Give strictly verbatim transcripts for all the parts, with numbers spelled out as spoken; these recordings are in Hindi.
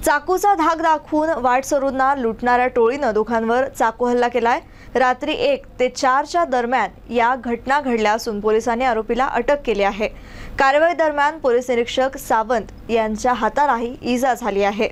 चाकूचा धाक दाखवून वाटसरूंना लुटणाऱ्या टोळीनं दोघांवर चाकू हल्ला केलाय। रात्री एक ते चारच्या दरम्यान या घटना घडल्या असून पोलिसांनी आरोपीला अटक केली आहे। कारवाई दरम्यान पोलीस निरीक्षक सावंत यांच्या हातालाही इजा झाली आहे।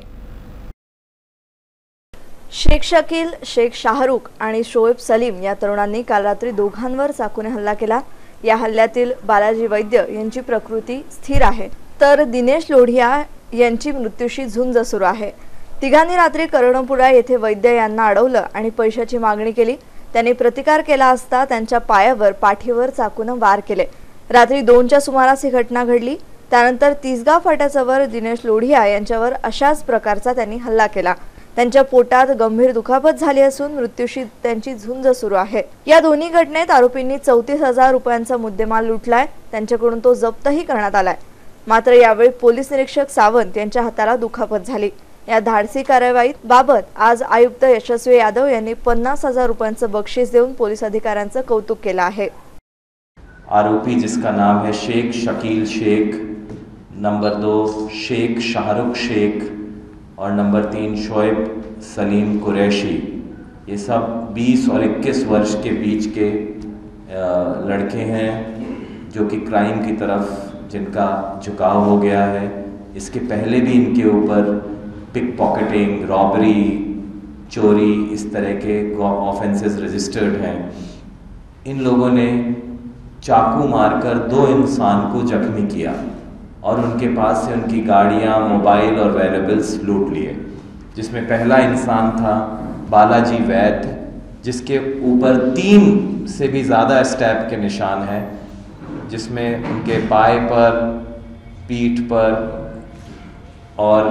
शेख शकील, शेख शाहरुख आणि शोएब सलीम या तरुणांनी काल रात्री दोघांवर चाकूने हल्ला केला। या हल्ल्यातील बालाजी वैद्य यांची प्रकृती स्थिर आहे, तर दिनेश लोढिया यांची मृत्यूशी झुंज सुरू आहे। तिघांनी रात्री कर्णपुरा येथे वैद्य यांना अडवलं आणि पैशाची मागणी केली। त्यांनी प्रतिकार केला असता त्यांच्या पायावर, पाठीवर चाकूने वार केले। रात्री दोनच्या सुमारास ही घटना घडली। त्यानंतर तिसगाव फाट्याजवळ दिनेश लोढिया यांच्यावर अशाच प्रकारचा त्यांनी हल्ला केला। त्यांच्या पोटात गंभीर दुखापत झाली असून मृत्यूशी त्यांची झुंज सुरू आहे। या दोन्ही घटनेत आरोपींनी चौतीस हजार रुपयांचा मुद्देमाल लुटलाय। त्यांच्याकडून तो जप्तही करण्यात आलाय। मात्र यावेळी पोलीस निरीक्षक सावंत यांच्या हाताला दुखापत झाली। या धाडसी कारवाईत बाबत आज आयुक्त यशस्वी यादव यांनी पन्नास हजार रुपयांचं बक्षीस देऊन पोलीस अधिकाऱ्यांचं कौतुक केलं आहे। आरोपी जिसका नाम है शेख शकील शेख, नंबर दो शेख शाहरुख शेख और नंबर तीन शोएब सलीम कुरैशी, ये सब बीस और इक्कीस वर्ष के बीच के लड़के हैं जो कि क्राइम की तरफ जिनका झुकाव हो गया है। इसके पहले भी इनके ऊपर पिक पॉकेटिंग, रॉबरी, चोरी, इस तरह के ऑफेंसेस रजिस्टर्ड हैं। इन लोगों ने चाकू मारकर दो इंसान को जख्मी किया और उनके पास से उनकी गाड़ियाँ, मोबाइल और वैल्यूएबल्स लूट लिए। जिसमें पहला इंसान था बालाजी वैद्य, जिसके ऊपर तीन से भी ज़्यादा स्टैब के निशान हैं, जिसमें उनके पाए पर, पीठ पर और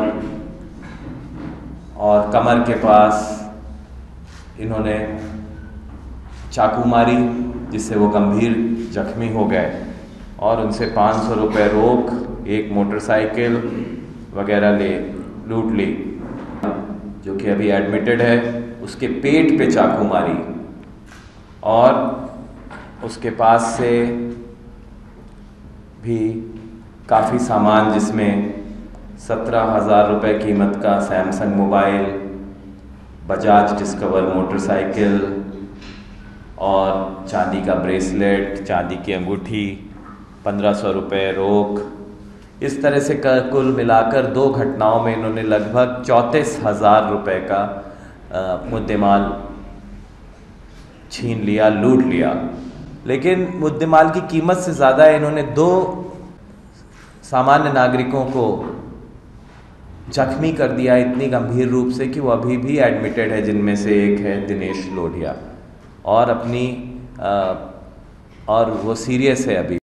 और कमर के पास इन्होंने चाकू मारी, जिससे वो गंभीर जख्मी हो गए और उनसे पाँच सौ रुपये रोक, एक मोटरसाइकिल वगैरह ले लूट ली। जो कि अभी एडमिटेड है, उसके पेट पे चाकू मारी और उसके पास से भी काफ़ी सामान, जिसमें सत्रह हज़ार रुपये कीमत का Samsung mobile, Bajaj Discover motorcycle और चांदी का ब्रेसलेट, चांदी की अंगूठी, पंद्रह सौ रुपये रोक, इस तरह से कर कुल मिलाकर दो घटनाओं में इन्होंने लगभग चौंतीस हज़ार रुपये का मुद्देमाल छीन लिया, लूट लिया। लेकिन मुद्देमाल की कीमत से ज़्यादा इन्होंने दो सामान्य नागरिकों को जख्मी कर दिया इतनी गंभीर रूप से कि वो अभी भी एडमिटेड है, जिनमें से एक है दिनेश लोढिया, और अपनी आ, और वो सीरियस है अभी।